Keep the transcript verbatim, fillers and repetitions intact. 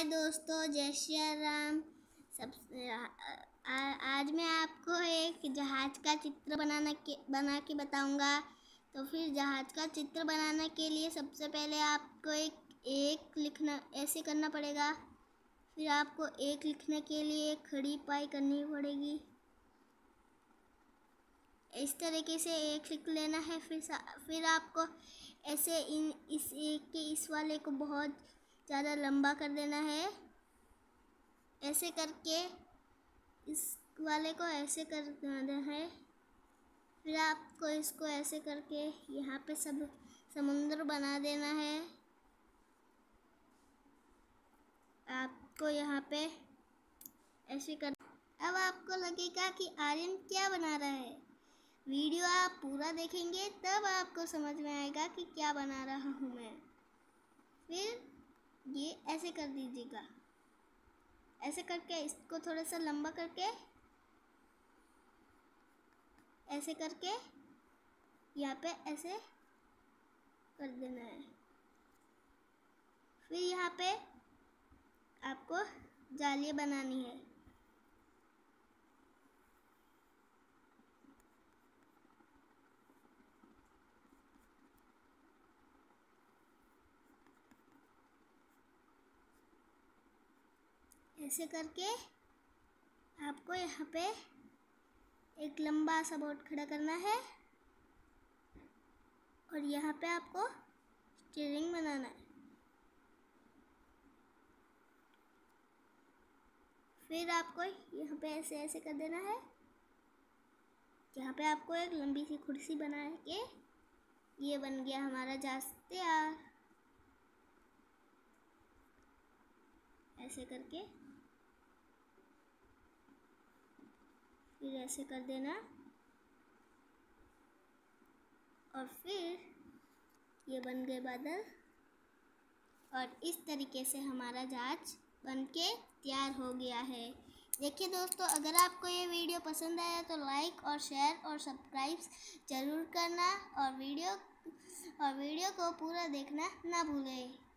दोस्तों, जय श्री राम। सब आ, आज मैं आपको एक जहाज का चित्र बनाना के बना के बताऊंगा। तो फिर जहाज का चित्र बनाने के लिए सबसे पहले आपको एक एक लिखना ऐसे करना पड़ेगा। फिर आपको एक लिखने के लिए खड़ी पाई करनी पड़ेगी। इस तरीके से एक लिख लेना है। फिर फिर आपको ऐसे इन इस एक के इस वाले को बहुत ज़्यादा लंबा कर देना है। ऐसे करके इस वाले को ऐसे कर देना है। फिर आपको इसको ऐसे करके यहाँ पे सब समुद्र बना देना है। आपको यहाँ पे ऐसे कर अब आपको लगेगा कि आर्यन क्या बना रहा है। वीडियो आप पूरा देखेंगे तब आपको समझ में आएगा कि क्या बना रहा हूँ मैं। फिर ये ऐसे कर दीजिएगा। ऐसे करके इसको थोड़ा सा लंबा करके ऐसे करके यहाँ पे ऐसे कर देना है। फिर यहाँ पे आपको जाली बनानी है। ऐसे करके आपको यहाँ पे एक लंबा सा बोर्ड खड़ा करना है और यहाँ पे आपको स्टीयरिंग बनाना है। फिर आपको यहाँ पे ऐसे ऐसे कर देना है। यहाँ पे आपको एक लंबी सी कुर्सी बना के ये बन गया हमारा जहाज तैयार। ऐसे करके फिर ऐसे कर देना और फिर ये बन गए बादल। और इस तरीके से हमारा जहाज बनके तैयार हो गया है। देखिए दोस्तों, अगर आपको ये वीडियो पसंद आया तो लाइक और शेयर और सब्सक्राइब ज़रूर करना और वीडियो और वीडियो को पूरा देखना ना भूलें।